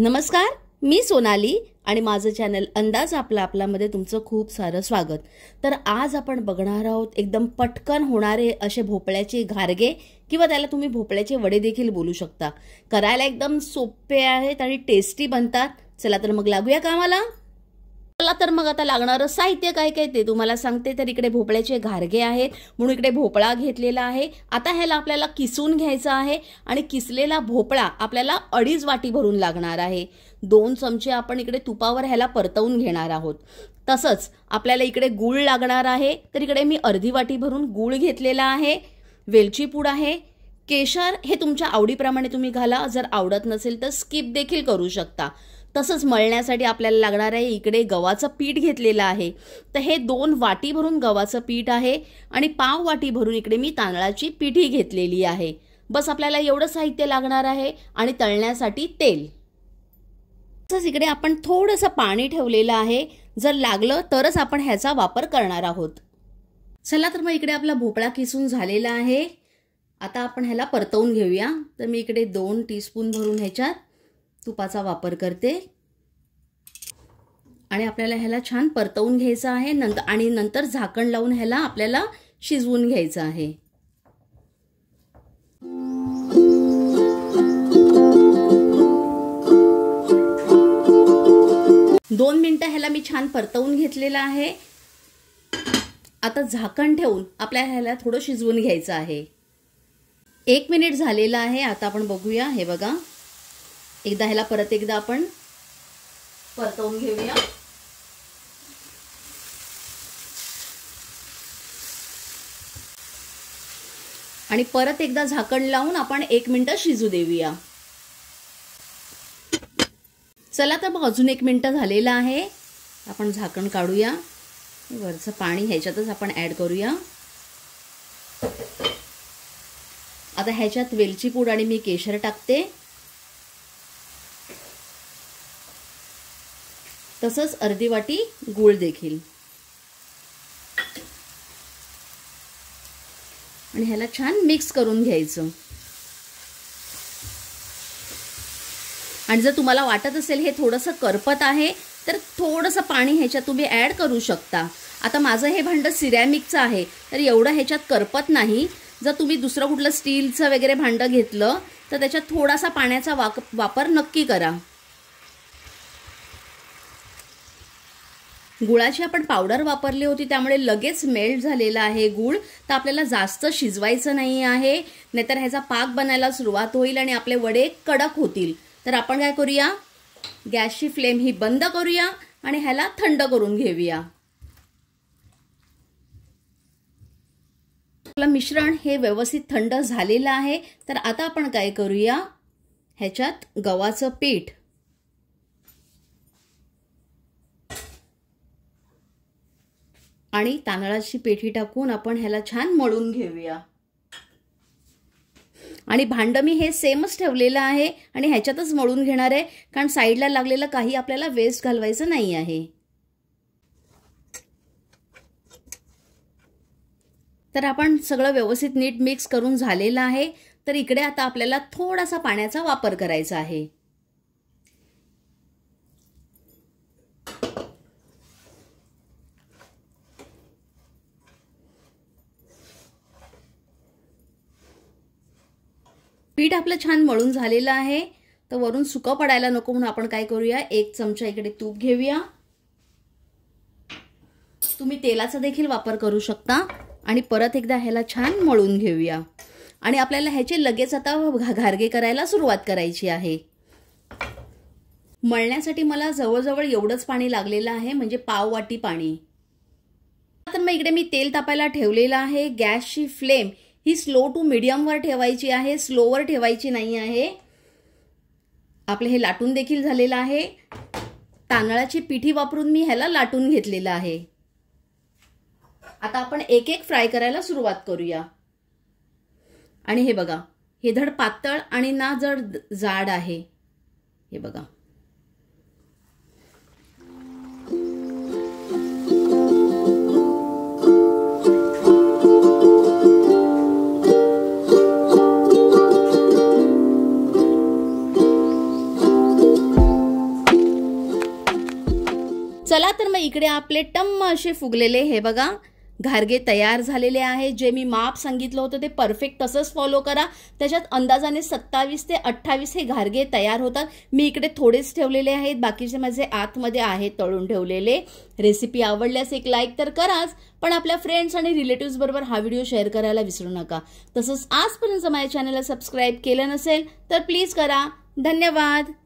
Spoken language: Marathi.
नमस्कार, मी सोनाली आणि माझं चॅनल अंदाज आपला मध्ये तुमचं खूप सारं स्वागत। तर आज आपण बघणार आहोत एकदम पटकन होणारे असे भोपळ्याचे घारगे किंवा त्याला तुम्ही भोपळ्याचे वडे देखील बोलू शकता। करायला एकदम सोपे आहेत आणि टेस्टी बनतात। चला तर मग लागूया कामाला। चला तर मग आता लागणारं साहित्य काय काय ते तुम्हाला सांगते। तर इकडे भोपळ्याचे घारगे आहेत म्हणून इकडे भोपळा घेतलेला आहे। आता ह्याला आपल्याला किसून घ्यायचं आहे आणि किसलेला भोपळा आपल्याला 2.5 वाटी भरून लागणार आहे। 2 चमचे आपण इकडे तुपावर ह्याला परतवून घेणार आहोत। तसंच आपल्याला इकडे गूळ लागणार आहे। तर इकडे मी अर्धी वाटी भरून गूळ घेतलेला आहे। वेलची पूड आहे। केशर हे तुमच्या आवडीप्रमाणे तुम्ही घाला, जर आवडत नसेल तर स्किप देखील करू शकता। तसंच मळण्यासाठी आपल्याला लागणार आहे इकडे गव्हाचं पीठ घेतलेलं आहे। तर हे 2 वाटी भरून गव्हाचं पीठ आहे आणि पाव वाटी भरून इकडे मी तांदळाची पिठी घेतलेली आहे। बस आपल्याला एवढं साहित्य लागणार आहे आणि तळण्यासाठी तेल। तसंच इकडे आपण थोडंसं पाणी ठेवलेलं आहे, जर लागलं तरच आपण ह्याचा वापर करणार आहोत। चला तर मग इकडे आपला भोपळा किसून झालेला आहे। आता आपण ह्याला परतवून घेऊया। तर मी इकडे 2 टीस्पून भरून ह्याच्यात तुपाचा वापर करते आणि आपल्याला ह्याला छान परतवून घ्यायचं आहे। नंतर झाकण लावून ह्याला आपल्याला शिजवून घ्यायचं आहे। 2 मिनिटं ह्याला मी छान परतवून घेतलेलं आहे। आता झाकण ठेवून आपल्याला ह्याला थोडं शिजवून घ्यायचं आहे। 1 मिनिट झालेला आहे। आता आपण बघूया, हे बघा एकदा ह्याला परत एकदा आपण परतवून घेऊया। आणि परत एकदा झाकण लावून आपण 1 मिनिट शिजू देऊया। चला तर मग अजून 1 मिनिट झालेला आहे। आपण झाकण काढूया। वरचं पाणी ह्याच्यातच आपण ऍड करूया। आता ह्याच्यात वेलची पूड आणि मी केशर टाकते। तसंच अर्धी वाटी गूळ देखील आणि ह्याला छान मिक्स करून घ्यायचं। आणि जर तुम्हाला वाटत असेल हे थोडंसं करपत आहे तर थोडंसं पाणी ह्याच्यात तुम्ही ऍड करू शकता। आता माझं हे भांडं सिरॅमिकचं आहे तर एवढं ह्याच्यात करपत नाही। जर तुम्ही दुसरं कुठलं स्टीलचं वगैरे भांडं घेतलं तर त्याच्यात थोडासा पाण्याचा वापर नक्की करा। गुळाची आपण पावडर वापरली होती त्यामुळे लगेच मेल्ट झालेला आहे गूळ। तर आपल्याला जास्त शिजवायचं नाही आहे, नाहीतर ह्याचा पाक बनायला सुरुवात होईल आणि आपले वडे कडक होतील। तर आपण काय करूया, गॅसची फ्लेम ही बंद करूया आणि ह्याला थंड करून घेऊया। आपलं मिश्रण हे व्यवस्थित थंड झालेलं आहे। तर आता आपण काय करूया, ह्याच्यात गव्हाचं पीठ आणि तांदळाची पिठी टाकून आपण ह्याला छान मळून घेऊया। आणि भांड मी हे सेमच ठेवलेलं आहे आणि ह्याच्यातच मळून घेणार आहे, कारण साईडला लागलेलं काही आपल्याला वेस्ट घालवायचं नाही आहे। तर आपण सगळं व्यवस्थित नीट मिक्स करून झालेलं आहे। तर इकडे आता आपल्याला थोडासा पाण्याचा वापर करायचा आहे। पीठ आपलं छान मळून झालेलं आहे। तर वरून सुकं पडायला नको म्हणून आपण काय करूया, 1 चमचा इकडे तूप घेऊया। तुम्ही तेलाचा देखील वापर करू शकता आणि परत एकदा ह्याला छान मळून घेऊया। आणि आपल्याला ह्याचे लगेच आता घारगे करायला सुरुवात करायची आहे। मळण्यासाठी मला जवळजवळ एवढंच पाणी लागलेलं आहे, म्हणजे पाव वाटी पाणी। तर मग इकडे मी तेल तापायला ठेवलेलं आहे। गॅसची फ्लेम ही स्लो टू मीडियम वर ठेवायची आहे, स्लोवर ठेवायची नाही आहे। आपले हे लाटून देखील झालेलं आहे। तांदळाची पिठी वापरून मी ह्याला लाटून घेतलेलं आहे। आता आपण एक एक फ्राय करायला सुरुवात करूया। आणि हे बघा, हे धड पातळ आणि ना जड जाड आहे, हे बघा। तर मग इकडे आपले टम्म असे फुगलेले हे बघा घारगे तयार झालेले आहेत. जे मी माप सांगितलं होतं ते परफेक्ट तसंच फॉलो करा. त्याच्यात अंदाजाने 27 ते 28 हे घारगे तयार होतात. मी इकडे थोडेच ठेवलेले आहेत, बाकीचे माझे आतमध्ये आहेत तळून ठेवलेले. रेसिपी आवडल्यास एक लाईक तर कराच, पण आपल्या फ्रेंड्स आणि रिलेटिव्स बरोबर हा व्हिडिओ शेअर करायला विसरू नका. तसंच आजपर्यंत माझ्या चॅनलला सबस्क्राईब केलं नसेल तर प्लीज करा. धन्यवाद.